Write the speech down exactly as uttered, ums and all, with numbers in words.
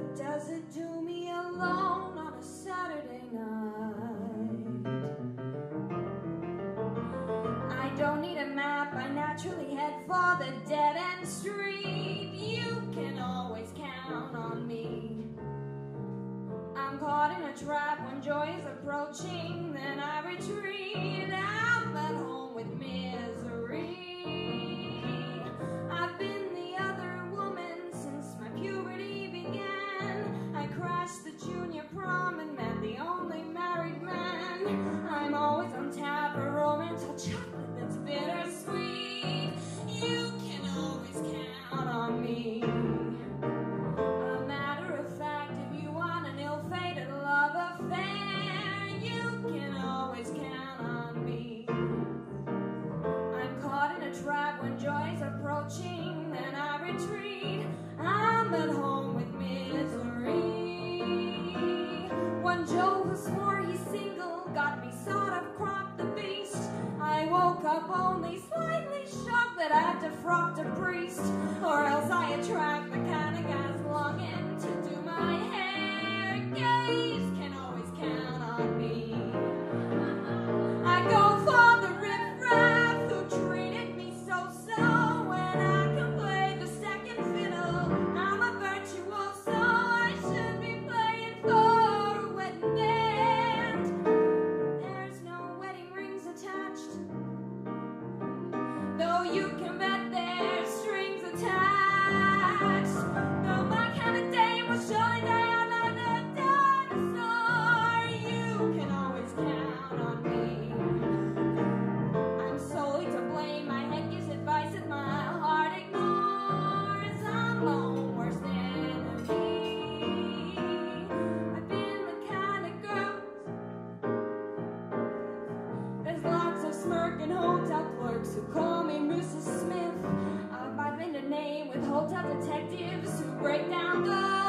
What does it do me alone on a Saturday night? I don't need a map, I naturally head for the dead-end street. You can always count on me. I'm caught in a trap when joy is approaching, then I retreat. I'm at home with misery. I've been the other woman since my puberty began. I crashed the junior prom and met the only married man. I'm always on tap for romance or chocolate that's bittersweet. You can always count on me. A matter of fact, if you want an ill-fated love affair, you can always count on me. I'm caught in a trap when joy's approaching, then I retreat. I'm at home with misery. One Joe who swore he's single got me sort of cropped the beast. I woke up only slightly shocked that I'd defrocked a priest, or else I attract the kind of guys longing to do my hair. Gays can always count on me. I go for the riff-raff who treated me so-so. When I can play the second fiddle, I'm a virtuoso. I should be playing for a wedding band. There's no wedding rings attached, though you can bet there's strings attached. Though my kind of dame was surely down on a dinosaur, you can always count on me. I'm solely to blame. My head gives advice and my heart ignores. I'm my own worst enemy. I've been the kind of girl. There's lots of smirking hotel clerks who call me Missus Smith. I've been a name with hotel detectives who break down the